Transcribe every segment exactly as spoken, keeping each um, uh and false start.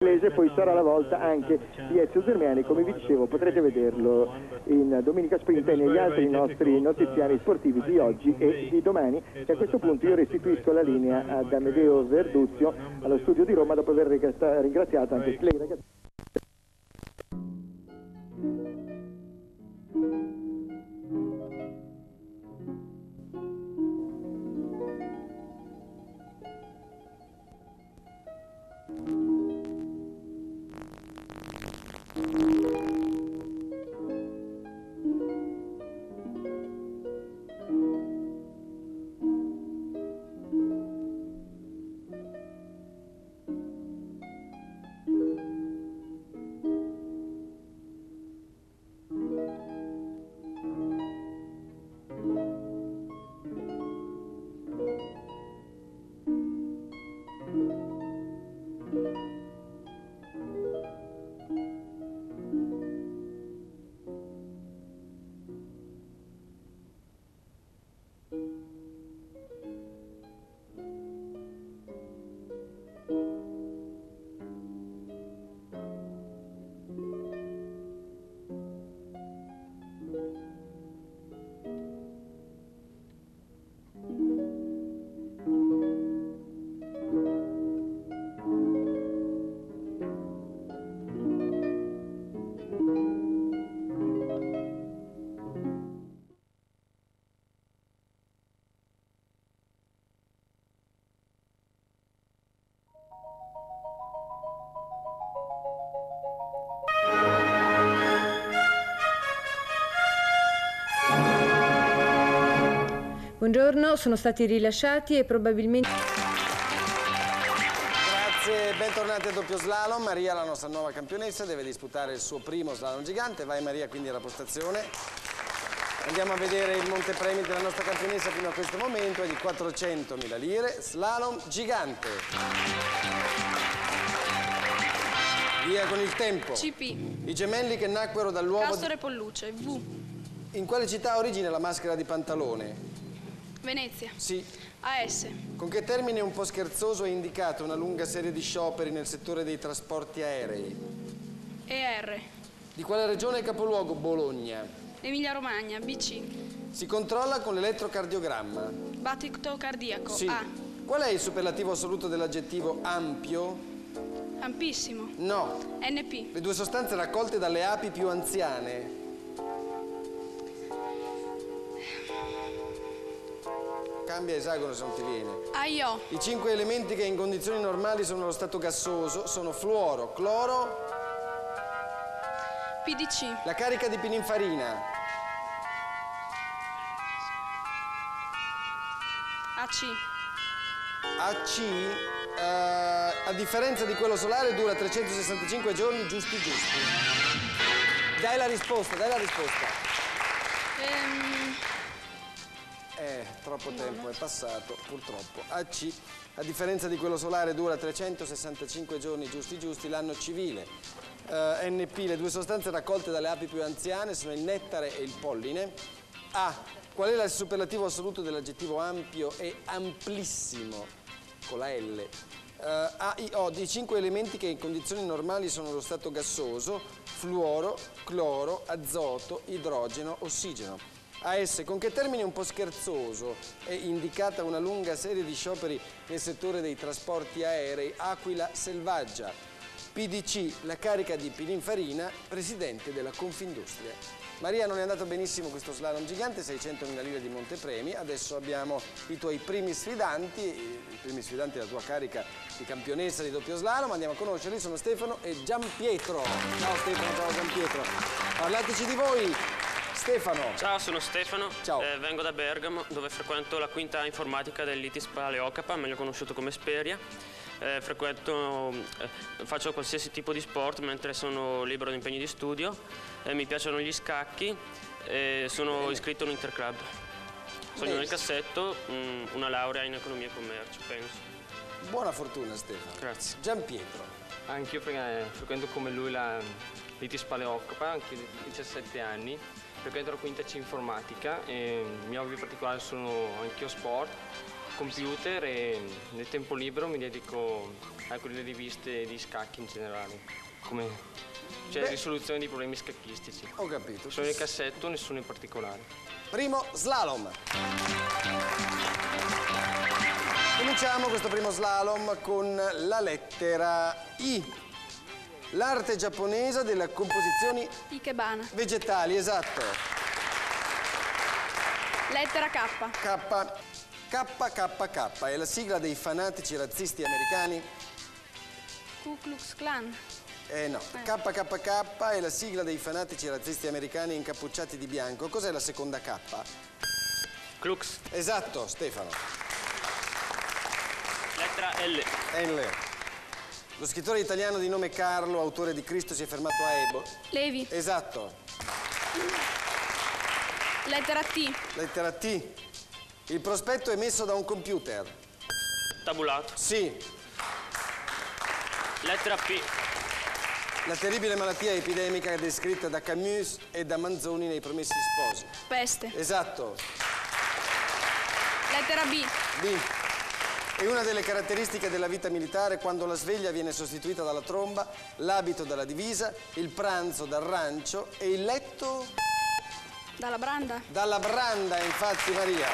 Poi sarà la volta anche di Ezio Zermiani, come vi dicevo potrete vederlo in Domenica Sprint e negli altri nostri notiziari sportivi di oggi e di domani. E a questo punto io restituisco la linea ad Amedeo Verduzio allo studio di Roma dopo aver ringraziato anche lei ragazzi. Buongiorno, sono stati rilasciati e probabilmente... Grazie, bentornati a doppio slalom. Maria, la nostra nuova campionessa, deve disputare il suo primo slalom gigante. Vai Maria, quindi alla postazione. Andiamo a vedere il montepremi della nostra campionessa fino a questo momento, è di quattrocentomila lire, slalom gigante. Via con il tempo. C P. I gemelli che nacquero dall'uovo... Castore Polluce. V. In quale città ha origine la maschera di Pantalone? Venezia. Sì. A S. Con che termine un po' scherzoso è indicata una lunga serie di scioperi nel settore dei trasporti aerei? E R. Di quale regione è capoluogo Bologna? Emilia Romagna. B C. Si controlla con l'elettrocardiogramma? Battito cardiaco. Sì. A. Qual è il superlativo assoluto dell'aggettivo ampio? Ampissimo. No. N P. Le due sostanze raccolte dalle api più anziane? Cambia esagono se non ti viene. A I O. I cinque elementi che in condizioni normali sono allo stato gassoso sono fluoro, cloro... P D C. La carica di pininfarina? A C. A C, eh, a differenza di quello solare, dura trecentosessantacinque giorni giusti giusti. Dai la risposta, dai la risposta. Ehm... Eh, troppo tempo è passato, purtroppo. A C, a differenza di quello solare, dura trecentosessantacinque giorni giusti giusti, l'anno civile. Uh, N P, le due sostanze raccolte dalle api più anziane sono il nettare e il polline. A, qual è il superlativo assoluto dell'aggettivo ampio e amplissimo? Con la L. Uh, A I O, di cinque elementi che in condizioni normali sono allo stato gassoso: fluoro, cloro, azoto, idrogeno, ossigeno. A S, con che termine un po' scherzoso è indicata una lunga serie di scioperi nel settore dei trasporti aerei? Aquila selvaggia. P D C, la carica di pininfarina, presidente della Confindustria. Maria, non è andato benissimo questo slalom gigante, seicentomila lire di montepremi. Adesso abbiamo i tuoi primi sfidanti, i primi sfidanti della tua carica di campionessa di doppio slalom. Andiamo a conoscerli, sono Stefano e Gianpietro. Ciao Stefano, ciao Gianpietro. Parlateci di voi. Stefano. Ciao, sono Stefano, Ciao. Eh, vengo da Bergamo, dove frequento la quinta informatica dell'Itis Paleocapa, meglio conosciuto come Speria. Eh, frequento, eh, faccio qualsiasi tipo di sport mentre sono libero di impegni di studio, eh, mi piacciono gli scacchi e sono iscritto in un interclub. Sogno nel cassetto, mh, una laurea in economia e commercio, penso. Buona fortuna Stefano. Grazie. Gianpietro. Anch'io frequento come lui l'Itis Paleocapa, anche io ho diciassette anni. Frequento la quinta C informatica e i miei hobby particolari sono anch'io sport, computer e nel tempo libero mi dedico a quelle riviste di scacchi in generale, come cioè Beh. risoluzione di problemi scacchistici. Ho capito. Sono nel cassetto, nessuno in particolare. Primo slalom. Cominciamo questo primo slalom con la lettera I. L'arte giapponese delle composizioni Ikebana. vegetali, esatto. Lettera K. K. K K K è la sigla dei fanatici razzisti americani? Ku Klux Klan. Eh no. K K K è la sigla dei fanatici razzisti americani incappucciati di bianco. Cos'è la seconda K? Klux. Esatto, Stefano. Lettera L. L. Lo scrittore italiano di nome Carlo, autore di Cristo, si è fermato a Ebo. Levi. Esatto. Lettera T. Lettera T. Il prospetto è emesso da un computer. Tabulato. Sì. Lettera P. La terribile malattia epidemica descritta da Camus e da Manzoni nei Promessi Sposi. Peste. Esatto. Lettera B. B. È una delle caratteristiche della vita militare quando la sveglia viene sostituita dalla tromba, l'abito dalla divisa, il pranzo dal rancio e il letto Dalla branda. dalla branda, infatti, Maria.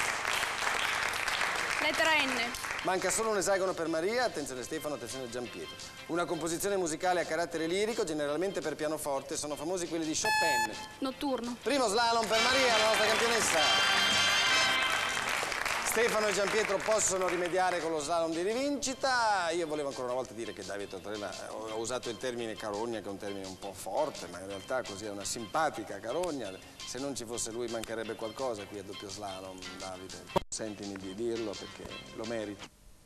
Lettera N. Manca solo un esagono per Maria, attenzione Stefano, attenzione Giampietro. Una composizione musicale a carattere lirico, generalmente per pianoforte, sono famosi quelli di Chopin. Notturno. Primo slalom per Maria, la nostra campionessa. Stefano e Giampietro possono rimediare con lo slalom di rivincita. Io volevo ancora una volta dire che Davide Tortorella, ho usato il termine carogna, che è un termine un po' forte, ma in realtà così è una simpatica carogna. Se non ci fosse lui mancherebbe qualcosa qui a doppio slalom, Davide. Sentimi di dirlo perché lo meriti.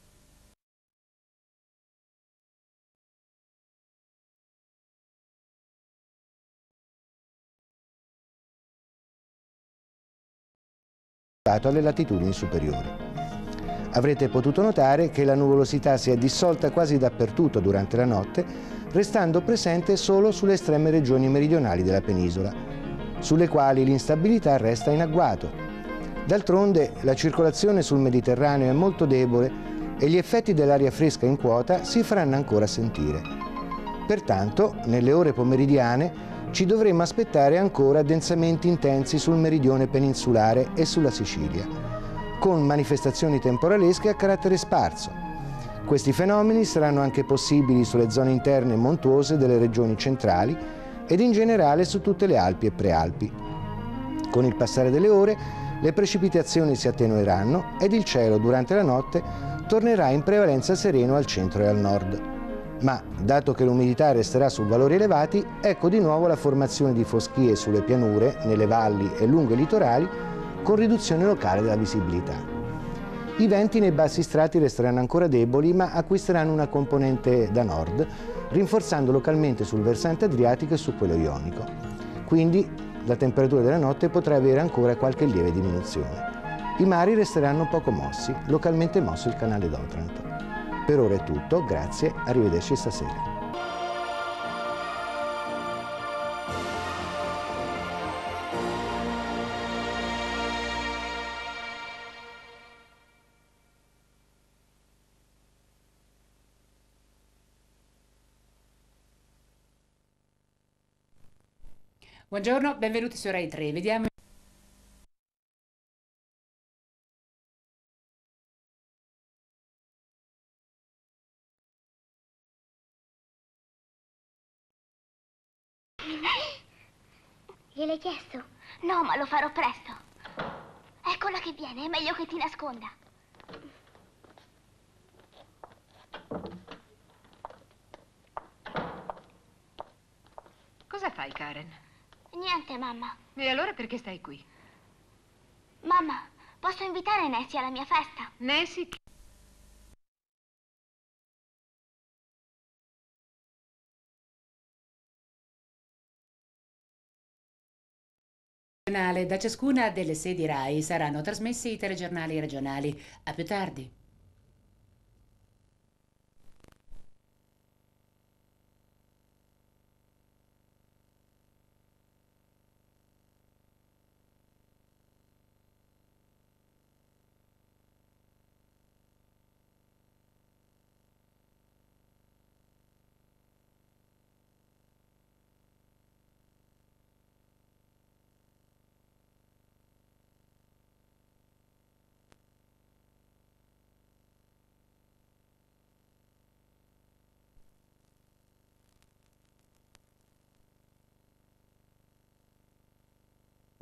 alle latitudini superiori. Avrete potuto notare che la nuvolosità si è dissolta quasi dappertutto durante la notte, restando presente solo sulle estreme regioni meridionali della penisola, sulle quali l'instabilità resta in agguato. D'altronde la circolazione sul Mediterraneo è molto debole e gli effetti dell'aria fresca in quota si faranno ancora sentire. Pertanto, nelle ore pomeridiane, ci dovremo aspettare ancora addensamenti intensi sul meridione peninsulare e sulla Sicilia, con manifestazioni temporalesche a carattere sparso. Questi fenomeni saranno anche possibili sulle zone interne montuose delle regioni centrali ed in generale su tutte le Alpi e Prealpi. Con il passare delle ore, le precipitazioni si attenueranno ed il cielo durante la notte tornerà in prevalenza sereno al centro e al nord. Ma, dato che l'umidità resterà su valori elevati, ecco di nuovo la formazione di foschie sulle pianure, nelle valli e lungo i litorali, con riduzione locale della visibilità. I venti nei bassi strati resteranno ancora deboli, ma acquisteranno una componente da nord, rinforzando localmente sul versante adriatico e su quello ionico. Quindi la temperatura della notte potrà avere ancora qualche lieve diminuzione. I mari resteranno poco mossi, localmente mosso il canale d'Otranto. Per ora è tutto, grazie, arrivederci stasera. Buongiorno, benvenuti su Rai tre. Vediamo. Gliel'hai chiesto? No, ma lo farò presto. Eccola che viene, è meglio che ti nasconda. Cosa fai, Karen? Niente, mamma. E allora perché stai qui? Mamma, posso invitare Nancy alla mia festa? Nancy? Da ciascuna delle sedi Rai saranno trasmessi i telegiornali regionali. A più tardi.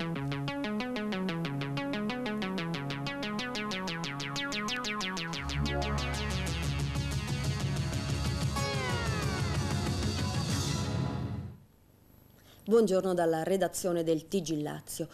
Buongiorno dalla redazione del T G Lazio.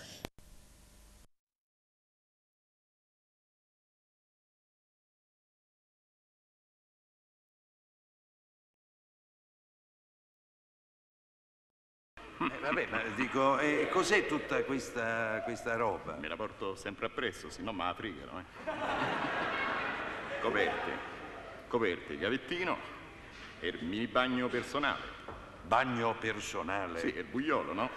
Eh, vabbè, ma dico, eh, cos'è tutta questa, questa roba? Me la porto sempre appresso, se no me la frigano, eh. Coperte, coperte, gavettino e il mini bagno personale. Bagno personale? Sì, è il buiolo, no?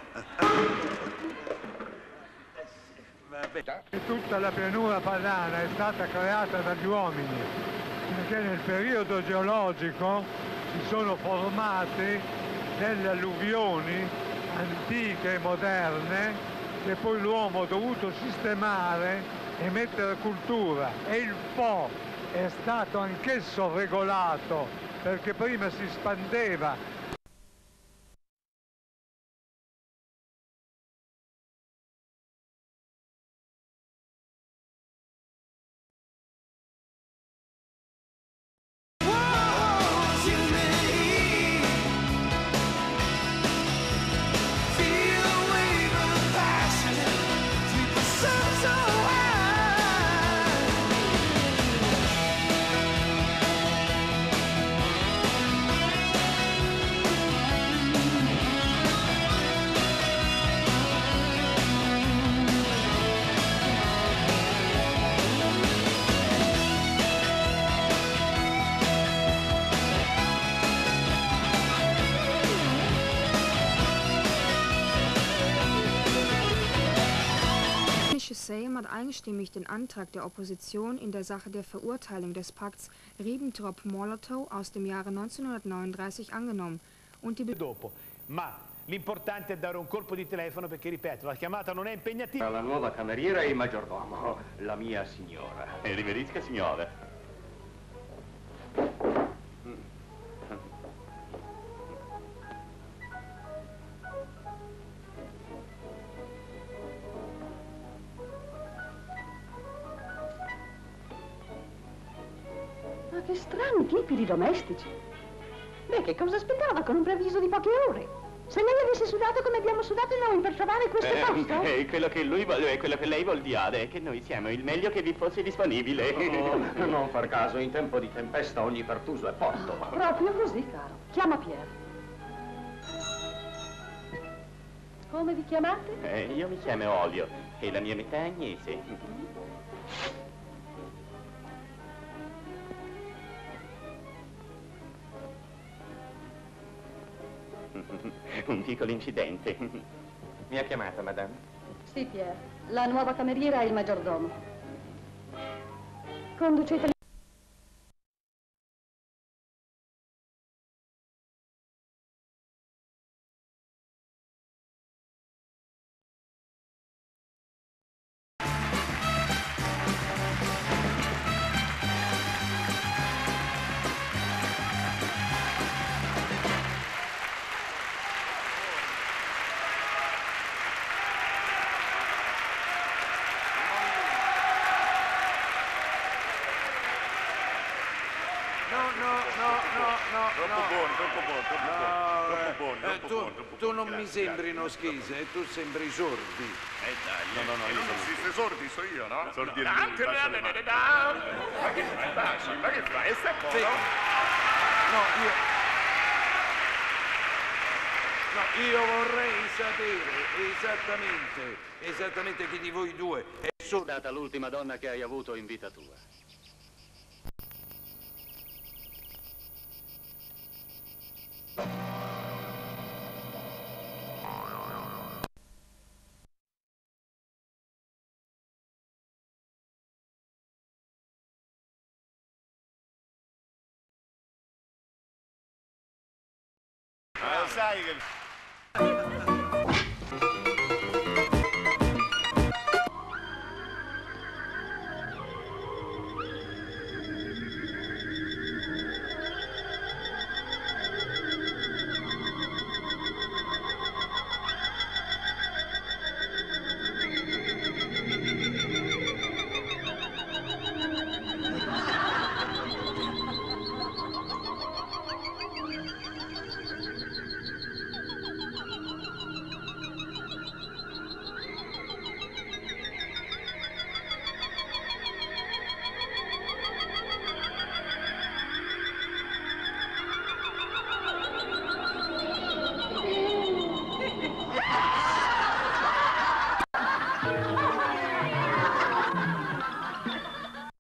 Vabbè. Tutta la pianura padana è stata creata dagli uomini, perché nel periodo geologico si sono formate delle alluvioni antiche e moderne che poi l'uomo ha dovuto sistemare e mettere cultura, e il Po è stato anch'esso regolato perché prima si spandeva. Sejm hat einstimmig den Antrag der Opposition in der Sache der Verurteilung des Pakts Ribbentrop-Molotov aus dem Jahre neunzehnhundertneununddreißig angenommen und die dopo, ma l'importante è dare un colpo di telefono perché, ripeto, la chiamata non è impegnativa. La nuova cameriera e il maggiordomo, la mia signora. E riverisca, signore. Ma che strani tipi di domestici. Beh, che cosa aspettava con un preavviso di poche ore? Se lei avesse sudato come abbiamo sudato noi per trovare questo Eh, posto? eh, quello che lui vuole, quello che lei vuol dire è che noi siamo il meglio che vi fosse disponibile. Oh, non far caso, in tempo di tempesta ogni pertuso è porto. Proprio così, caro. Chiama Pier. Come vi chiamate? Eh, io mi chiamo Olio e la mia metà è Agnese. Un piccolo incidente. Mi ha chiamata, madame? Sì, Pier. La nuova cameriera e il maggiordomo. Conducete. Tu non mi sembri uno schisa e tu sembri sordi. Eh dai, No, no, no, io non sono esiste sordi, so io, no? Sordi No. e Anche lui, la- bacia le mani. Ma che fai? Ma che fai? E stai buono? No, io... No, io vorrei sapere esattamente, esattamente chi di voi due è sordo. È stata l'ultima donna che hai avuto in vita tua. Ah, sai che...